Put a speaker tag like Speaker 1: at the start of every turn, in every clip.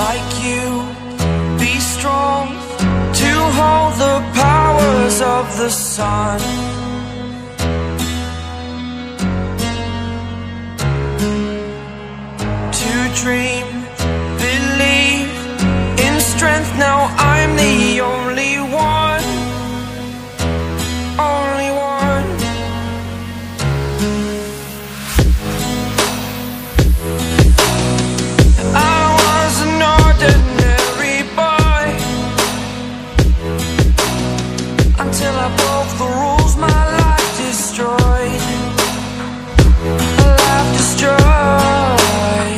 Speaker 1: like you, be strong to hold the powers of the sun. To dream, believe in strength. Now I'm the only one, only one. I was an ordinary boy until I broke the rules my life destroyed. A life destroyed.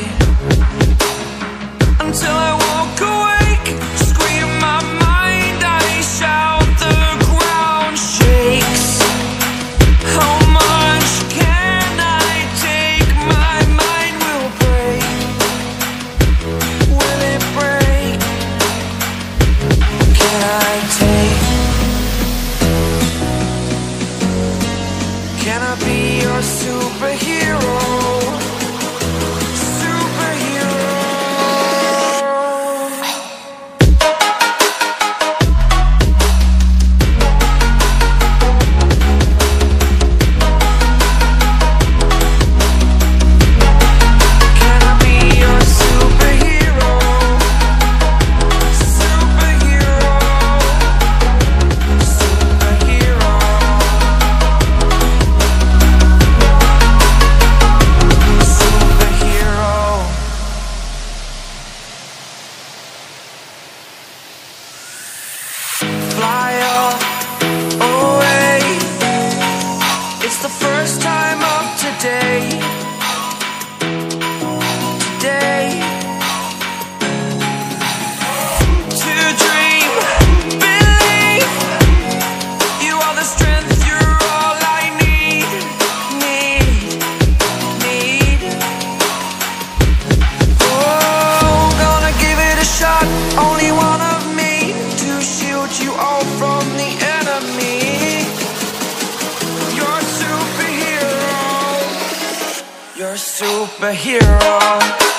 Speaker 1: Until I woke awake, scream my mind, I shout, the ground shakes. How much can I take? My mind will break. Will it break? Can I take? Can I be your superhero? Fly away. It's the first time of today. Today. To dream, believe. You are the strength, you're all I need. Need. Oh, gonna give it a shot. Only one of me to shield you all from the enemy. You're a superhero. You're a superhero.